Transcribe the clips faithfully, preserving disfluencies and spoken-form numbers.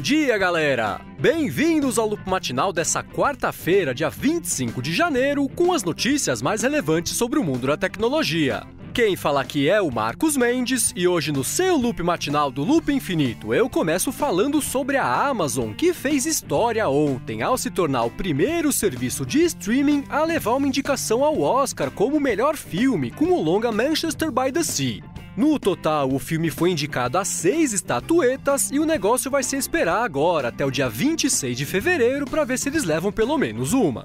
dia, galera! Bem-vindos ao Loop Matinal dessa quarta-feira, dia vinte e cinco de janeiro, com as notícias mais relevantes sobre o mundo da tecnologia. Quem fala aqui é o Marcos Mendes, e hoje no seu Loop Matinal do Loop Infinito eu começo falando sobre a Amazon, que fez história ontem ao se tornar o primeiro serviço de streaming a levar uma indicação ao Oscar como melhor filme, com o longa Manchester by the Sea. No total, o filme foi indicado a seis estatuetas e o negócio vai ser esperar agora, até o dia vinte e seis de fevereiro, para ver se eles levam pelo menos uma.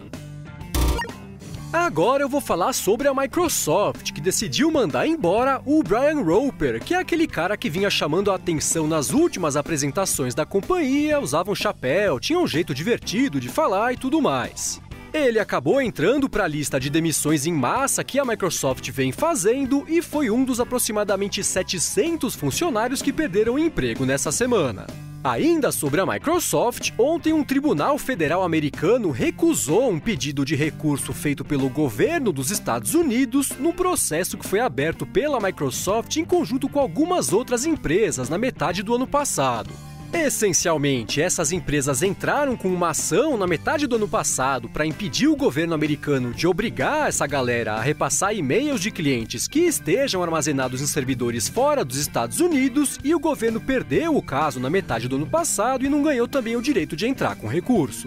Agora eu vou falar sobre a Microsoft, que decidiu mandar embora o Brian Roper, que é aquele cara que vinha chamando a atenção nas últimas apresentações da companhia, usava um chapéu, tinha um jeito divertido de falar e tudo mais. Ele acabou entrando para a lista de demissões em massa que a Microsoft vem fazendo e foi um dos aproximadamente setecentos funcionários que perderam o emprego nessa semana. Ainda sobre a Microsoft, ontem um tribunal federal americano recusou um pedido de recurso feito pelo governo dos Estados Unidos no processo que foi aberto pela Microsoft em conjunto com algumas outras empresas na metade do ano passado. Essencialmente, essas empresas entraram com uma ação na metade do ano passado para impedir o governo americano de obrigar essa galera a repassar e-mails de clientes que estejam armazenados em servidores fora dos Estados Unidos, e o governo perdeu o caso na metade do ano passado e não ganhou também o direito de entrar com recurso.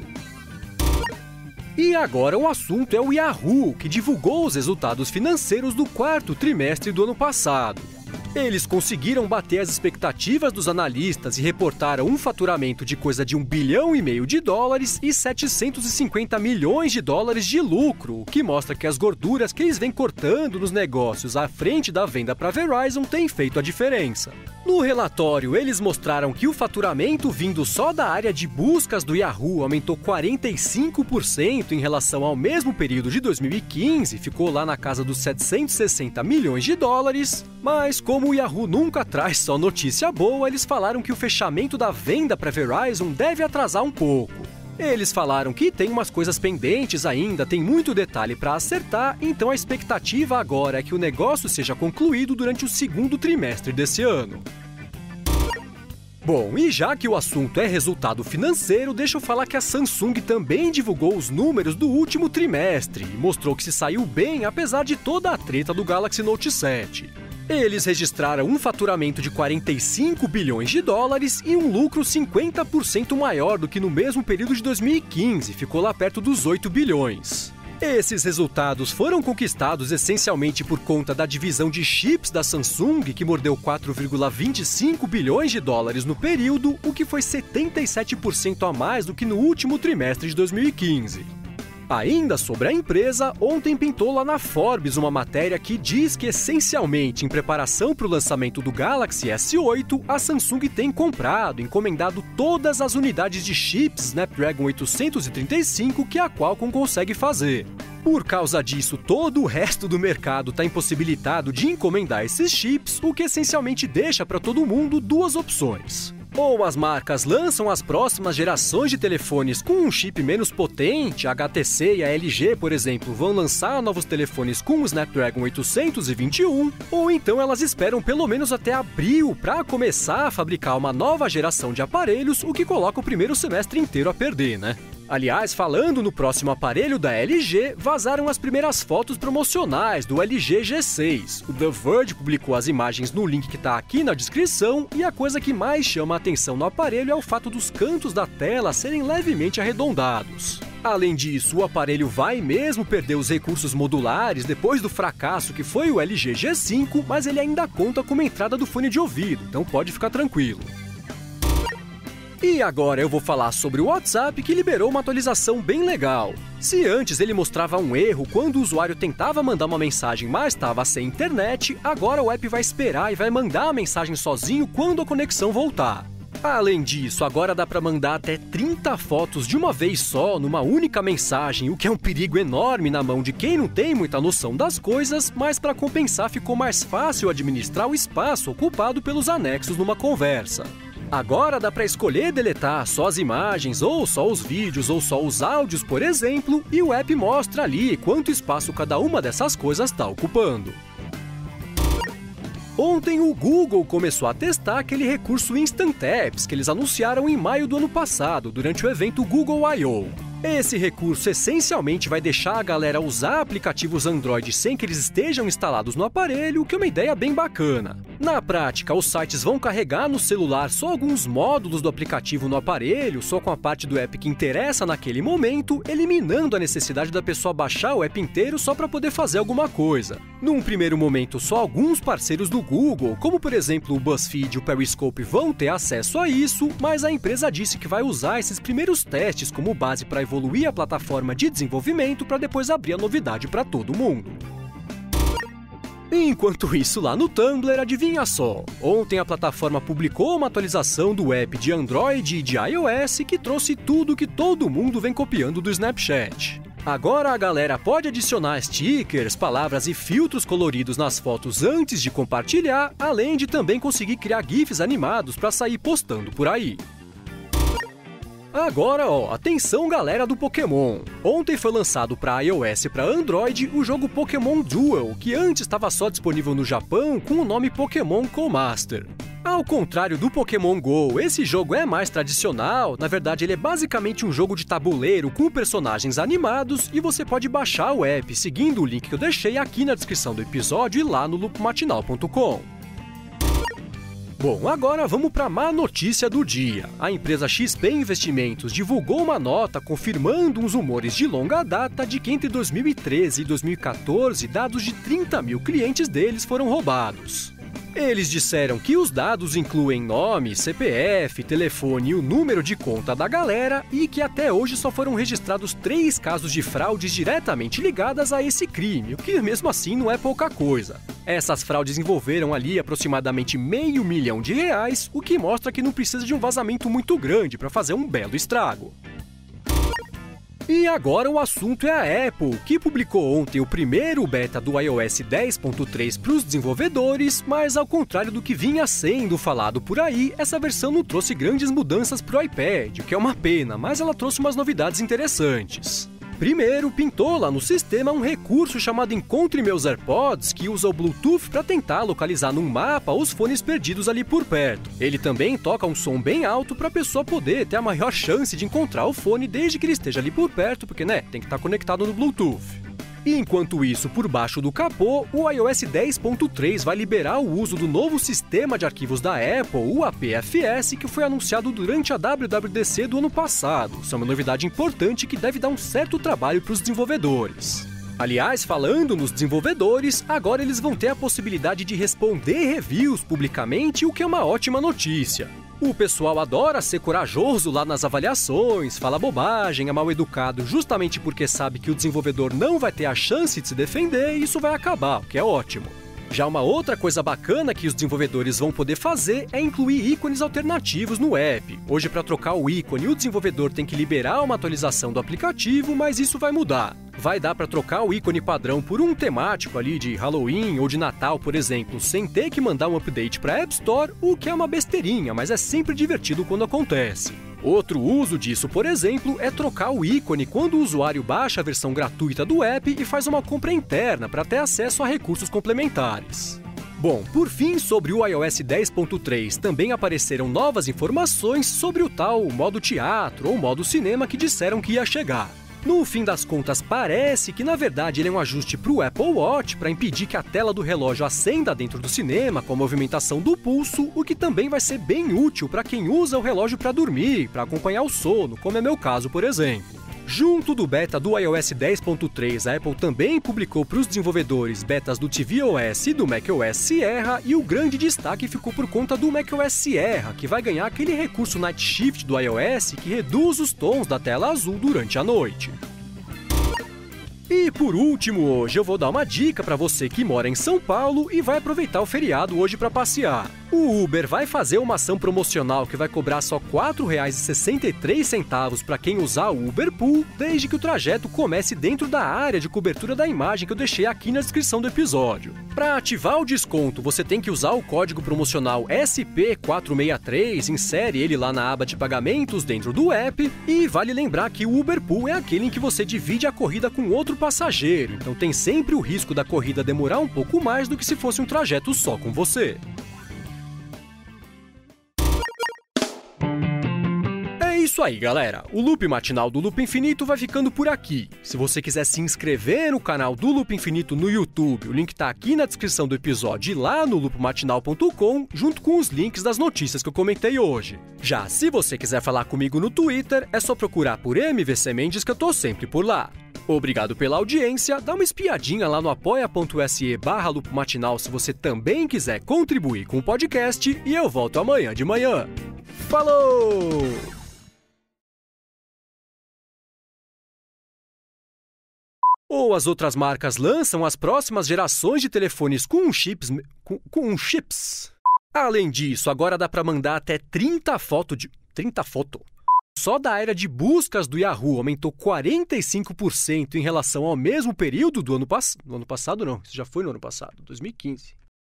E agora o assunto é o Yahoo, que divulgou os resultados financeiros do quarto trimestre do ano passado. Eles conseguiram bater as expectativas dos analistas e reportaram um faturamento de coisa de um bilhão e meio de dólares e setecentos e cinquenta milhões de dólares de lucro, o que mostra que as gorduras que eles vêm cortando nos negócios à frente da venda para a Verizon têm feito a diferença. No relatório, eles mostraram que o faturamento vindo só da área de buscas do Yahoo aumentou quarenta e cinco por cento em relação ao mesmo período de dois mil e quinze, ficou lá na casa dos setecentos e sessenta milhões de dólares, mas como o Yahoo nunca traz só notícia boa, eles falaram que o fechamento da venda para Verizon deve atrasar um pouco. Eles falaram que tem umas coisas pendentes ainda, tem muito detalhe para acertar, então a expectativa agora é que o negócio seja concluído durante o segundo trimestre desse ano. Bom, e já que o assunto é resultado financeiro, deixa eu falar que a Samsung também divulgou os números do último trimestre e mostrou que se saiu bem apesar de toda a treta do Galaxy Note sete. Eles registraram um faturamento de quarenta e cinco bilhões de dólares e um lucro cinquenta por cento maior do que no mesmo período de dois mil e quinze, ficou lá perto dos oito bilhões. Esses resultados foram conquistados essencialmente por conta da divisão de chips da Samsung, que mordeu quatro vírgula vinte e cinco bilhões de dólares no período, o que foi setenta e sete por cento a mais do que no último trimestre de dois mil e quinze. Ainda sobre a empresa, ontem pintou lá na Forbes uma matéria que diz que, essencialmente, em preparação para o lançamento do Galaxy S oito, a Samsung tem comprado, encomendado todas as unidades de chips Snapdragon oitocentos e trinta e cinco que a Qualcomm consegue fazer. Por causa disso, todo o resto do mercado está impossibilitado de encomendar esses chips, o que essencialmente deixa para todo mundo duas opções. Ou as marcas lançam as próximas gerações de telefones com um chip menos potente, a H T C e a L G, por exemplo, vão lançar novos telefones com o Snapdragon oitocentos e vinte e um, ou então elas esperam pelo menos até abril para começar a fabricar uma nova geração de aparelhos, o que coloca o primeiro semestre inteiro a perder, né? Aliás, falando no próximo aparelho da L G, vazaram as primeiras fotos promocionais do L G G seis. O The Verge publicou as imagens no link que está aqui na descrição, e a coisa que mais chama a atenção no aparelho é o fato dos cantos da tela serem levemente arredondados. Além disso, o aparelho vai mesmo perder os recursos modulares depois do fracasso que foi o L G G cinco, mas ele ainda conta com uma entrada do fone de ouvido, então pode ficar tranquilo. E agora eu vou falar sobre o WhatsApp, que liberou uma atualização bem legal. Se antes ele mostrava um erro quando o usuário tentava mandar uma mensagem, mas estava sem internet, agora o app vai esperar e vai mandar a mensagem sozinho quando a conexão voltar. Além disso, agora dá para mandar até trinta fotos de uma vez só, numa única mensagem, o que é um perigo enorme na mão de quem não tem muita noção das coisas, mas para compensar ficou mais fácil administrar o espaço ocupado pelos anexos numa conversa. Agora dá para escolher deletar só as imagens, ou só os vídeos, ou só os áudios, por exemplo, e o app mostra ali quanto espaço cada uma dessas coisas está ocupando. Ontem o Google começou a testar aquele recurso Instant Apps que eles anunciaram em maio do ano passado, durante o evento Google I O Esse recurso essencialmente vai deixar a galera usar aplicativos Android sem que eles estejam instalados no aparelho, o que é uma ideia bem bacana. Na prática, os sites vão carregar no celular só alguns módulos do aplicativo no aparelho, só com a parte do app que interessa naquele momento, eliminando a necessidade da pessoa baixar o app inteiro só para poder fazer alguma coisa. Num primeiro momento, só alguns parceiros do Google, como por exemplo o BuzzFeed e o Periscope, vão ter acesso a isso, mas a empresa disse que vai usar esses primeiros testes como base para evoluir a plataforma de desenvolvimento para depois abrir a novidade para todo mundo. Enquanto isso, lá no Tumblr, adivinha só? Ontem a plataforma publicou uma atualização do app de Android e de iOS que trouxe tudo que todo mundo vem copiando do Snapchat. Agora a galera pode adicionar stickers, palavras e filtros coloridos nas fotos antes de compartilhar, além de também conseguir criar GIFs animados para sair postando por aí. Agora, ó, atenção galera do Pokémon! Ontem foi lançado para iOS e para Android o jogo Pokémon Duel, que antes estava só disponível no Japão com o nome Pokémon Co-Master. Ao contrário do Pokémon Go, esse jogo é mais tradicional, na verdade ele é basicamente um jogo de tabuleiro com personagens animados e você pode baixar o app seguindo o link que eu deixei aqui na descrição do episódio e lá no loop matinal ponto com. Bom, agora vamos para a má notícia do dia. A empresa X P Investimentos divulgou uma nota confirmando uns rumores de longa data de que entre dois mil e treze e dois mil e quatorze, dados de trinta mil clientes deles foram roubados. Eles disseram que os dados incluem nome, C P F, telefone e o número de conta da galera e que até hoje só foram registrados três casos de fraudes diretamente ligadas a esse crime, o que mesmo assim não é pouca coisa. Essas fraudes envolveram ali aproximadamente meio milhão de reais, o que mostra que não precisa de um vazamento muito grande para fazer um belo estrago. E agora o assunto é a Apple, que publicou ontem o primeiro beta do iOS dez ponto três para os desenvolvedores, mas ao contrário do que vinha sendo falado por aí, essa versão não trouxe grandes mudanças para o iPad, o que é uma pena, mas ela trouxe umas novidades interessantes. Primeiro, pintou lá no sistema um recurso chamado Encontre Meus AirPods, que usa o Bluetooth para tentar localizar num mapa os fones perdidos ali por perto. Ele também toca um som bem alto para a pessoa poder ter a maior chance de encontrar o fone desde que ele esteja ali por perto, porque né, tem que estar conectado no Bluetooth. E enquanto isso, por baixo do capô, o iOS dez ponto três vai liberar o uso do novo sistema de arquivos da Apple, o A P F S, que foi anunciado durante a W W D C do ano passado. Isso é uma novidade importante que deve dar um certo trabalho para os desenvolvedores. Aliás, falando nos desenvolvedores, agora eles vão ter a possibilidade de responder reviews publicamente, o que é uma ótima notícia. O pessoal adora ser corajoso lá nas avaliações, fala bobagem, é mal educado justamente porque sabe que o desenvolvedor não vai ter a chance de se defender e isso vai acabar, o que é ótimo. Já uma outra coisa bacana que os desenvolvedores vão poder fazer é incluir ícones alternativos no app. Hoje, para trocar o ícone, o desenvolvedor tem que liberar uma atualização do aplicativo, mas isso vai mudar. Vai dar para trocar o ícone padrão por um temático ali de Halloween ou de Natal, por exemplo, sem ter que mandar um update para a App Store, o que é uma besteirinha, mas é sempre divertido quando acontece. Outro uso disso, por exemplo, é trocar o ícone quando o usuário baixa a versão gratuita do app e faz uma compra interna para ter acesso a recursos complementares. Bom, por fim, sobre o iOS dez ponto três também apareceram novas informações sobre o tal modo teatro ou modo cinema que disseram que ia chegar. No fim das contas, parece que na verdade ele é um ajuste para o Apple Watch para impedir que a tela do relógio acenda dentro do cinema com a movimentação do pulso, o que também vai ser bem útil para quem usa o relógio para dormir, para acompanhar o sono, como é meu caso, por exemplo. Junto do beta do iOS dez ponto três, a Apple também publicou para os desenvolvedores betas do tvOS e do macOS Sierra, e o grande destaque ficou por conta do macOS Sierra, que vai ganhar aquele recurso Night Shift do iOS que reduz os tons da tela azul durante a noite. E por último, hoje eu vou dar uma dica para você que mora em São Paulo e vai aproveitar o feriado hoje para passear. O Uber vai fazer uma ação promocional que vai cobrar só quatro reais e sessenta e três centavos para quem usar o Uber Pool, desde que o trajeto comece dentro da área de cobertura da imagem que eu deixei aqui na descrição do episódio. Para ativar o desconto, você tem que usar o código promocional S P quatrocentos e sessenta e três, insere ele lá na aba de pagamentos dentro do app, e vale lembrar que o Uber Pool é aquele em que você divide a corrida com outro passageiro, então tem sempre o risco da corrida demorar um pouco mais do que se fosse um trajeto só com você. É isso aí, galera. O Loop Matinal do Loop Infinito vai ficando por aqui. Se você quiser se inscrever no canal do Loop Infinito no YouTube, o link tá aqui na descrição do episódio e lá no loop matinal ponto com, junto com os links das notícias que eu comentei hoje. Já se você quiser falar comigo no Twitter, é só procurar por M V C Mendes que eu tô sempre por lá. Obrigado pela audiência, dá uma espiadinha lá no apoia.se barra Loop Matinal se você também quiser contribuir com o podcast e eu volto amanhã de manhã. Falou! Ou as outras marcas lançam as próximas gerações de telefones com chips... com, com chips. Além disso, agora dá para mandar até trinta fotos de... trinta fotos. Só da área de buscas do Yahoo aumentou quarenta e cinco por cento em relação ao mesmo período do ano passado. No ano passado não, isso já foi no ano passado, dois mil e quinze.